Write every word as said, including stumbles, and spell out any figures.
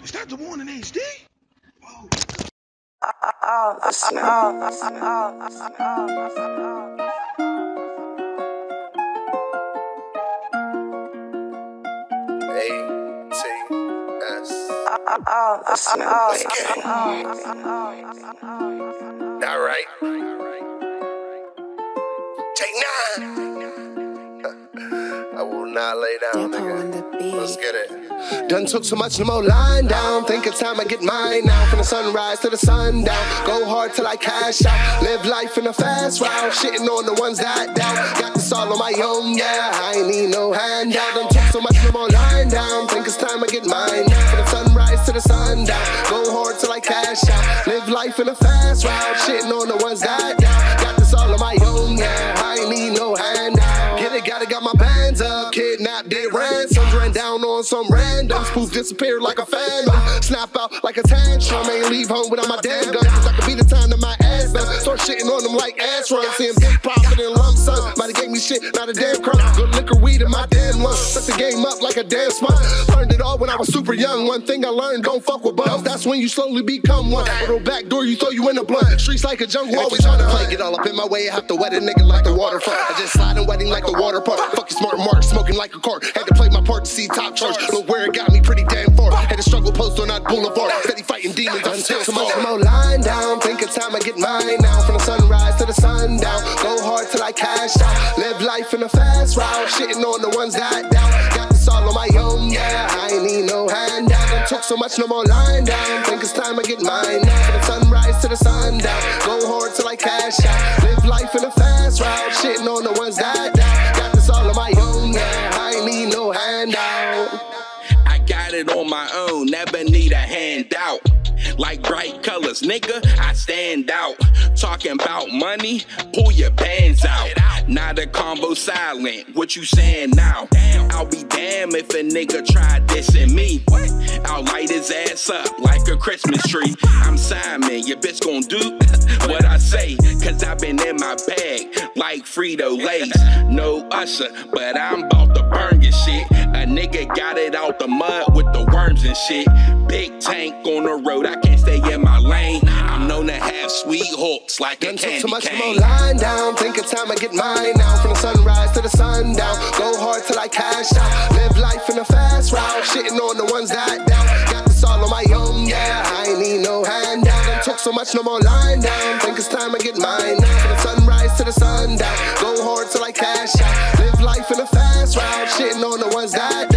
Is that DawonInHD? Oh. All right. Take nine. I will not lay down, nigga. Let's get it. Done took so much, no more lying down. Think it's time I get mine now. From the sunrise to the sundown. Go hard till I cash out. Live life in a fast route. Shitting on the ones that down. Got this all on my own, yeah. I ain't need no handout. Done took so much, no more lying down. Think it's time I get mine now. From the sunrise to the sundown. Go hard till I cash out. Live life in a fast route. Shitting on the ones that down. Got this all on my own, yeah. I ain't need no handout. Get it, got it, got my bands up. Kidnapped, did ransoms. Ran down on some randoms. Poof, disappeared like a phantom. Snap out like a tantrum. Ain't leave home without my damn gun. Cause I could be the time that my ass done. Start shitting on them like ass runs. Seeing big profit in lump sum. Mighty gave me shit, not a damn crumb. Good liquor, weed in my damn lungs. Set the game up like a damn sponge. Learned it all when I was super young. One thing I learned, don't fuck with bums. That's when you slowly become one. Little back door, you throw you in the blunt. Streets like a jungle, always trying to play. Get all up in my way, I have to wet a nigga like the waterfront. I just slide and wetting like the water park. Fuck you smart mark, smoking like a cart. Had to play my part to see top charge. Look where it got me pretty damn far. Had to struggle post on that boulevard. Steady fighting demons, I'm still so much more lying down. Think it's time I get mine now. From the sunrise to the sundown. Go hard till I cash out. Live life in a fast route. Shitting on the ones that down. Got this all on my own, yeah. I ain't need no handout. Done took so much, no more lying down. Think it's time I get mine now. From the sunrise to the sundown. Go hard till I cash out. Live life in a fast route. Shitting on the ones that down. Got this all on my own, yeah. I ain't need no handout. I got it on my own, never need a handout. Like bright colors, nigga, I stand out. Talking about money, pull your bands out. Now the combo silent, what you saying now? I'll be damned if a nigga try dissing me. I'll light his ass up like a Christmas tree. I'm Simon, your bitch gon' do what I say. Cause I've been in my bag like Frito-Lays. No Usher, but I'm about to burn your shit. A nigga got it out the mud with the worms and shit. Big tank on the road, I can't stay in my lane. I'm known to have sweet hooks like a candy so much cane. More lying down, think it's time I get mine now. From the sunrise to the sundown, go hard till I cash out. Live life in a fast route, shitting on the ones that down. Got this all on my own, yeah. I ain't need no handout. Done took so much, no more lying down. Think it's time I get mine now. From the sunrise to the sundown, go hard till I cash out. Live life in a fast route, shitting on the ones that